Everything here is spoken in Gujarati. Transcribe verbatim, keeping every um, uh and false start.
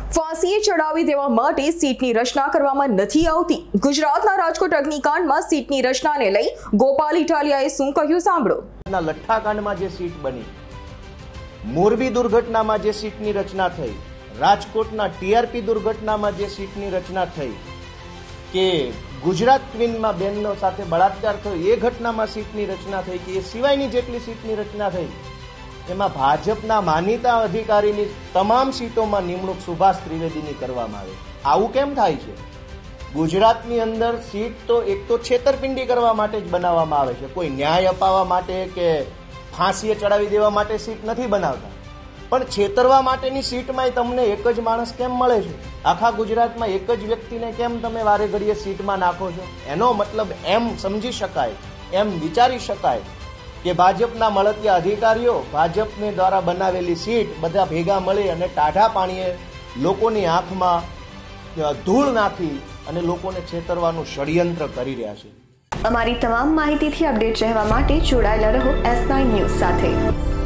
ફાંસીએ ચડાવી દેવા માટે સીટની રચના કરવામાં નથી આવતી। ગુજરાતના રાજકોટ અગ્નિકાંડમાં સીટની રચનાને લઈ ગોપાલ ઇટાલિયાએ શું કહ્યું સાંભળો। લઠ્ઠાકાંડમાં જે સીટ બની, મોરબી દુર્ઘટનામાં જે સીટની રચના થઈ, રાજકોટના ટીઆરપી દુર્ઘટનામાં જે સીટની રચના થઈ, કે ગુજરાત ક્વીનમાં બેનનો સાથે બળાત્કાર થયો એ ઘટનામાં સીટની રચના થઈ, કે એ સિવાયની જેટલી સીટની રચના થઈ એમાં ભાજપના માનીતા અધિકારીની તમામ સીટોમાં નિમણૂક સુભાષ ત્રિવેદીની કરવામાં આવે। આવું કેમ થાય છે? ગુજરાતની અંદર સીટ તો એક તો છેતરપિંડી કરવા માટે જ બનાવવામાં આવે છે, કોઈ ન્યાય અપાવવા માટે કે ફાંસીએ ચડાવી દેવા માટે સીટ નથી બનાવતા, પણ છેતરવા માટેની સીટમાં તમને એક જ માણસ કેમ મળે છે? આખા ગુજરાતમાં એક જ વ્યક્તિને કેમ તમે વારે ઘડીએ સીટમાં નાખો છો? એનો મતલબ એમ સમજી શકાય, એમ વિચારી શકાય કે ભાજપના મળતિયા અધિકારીઓ ભાજપને દ્વારા બનાવેલી સીટ બધા ભેગા મળી અને ટાઢા પાણીએ લોકોની આંખમાં ધૂળ નાખી અને લોકોને છેતરવાનું ષડયંત્ર કરી રહ્યા છે। અમારી તમામ માહિતીથી અપડેટ રહેવા માટે જોડાયેલા રહો એસ નાઇન ન્યૂઝ સાથે।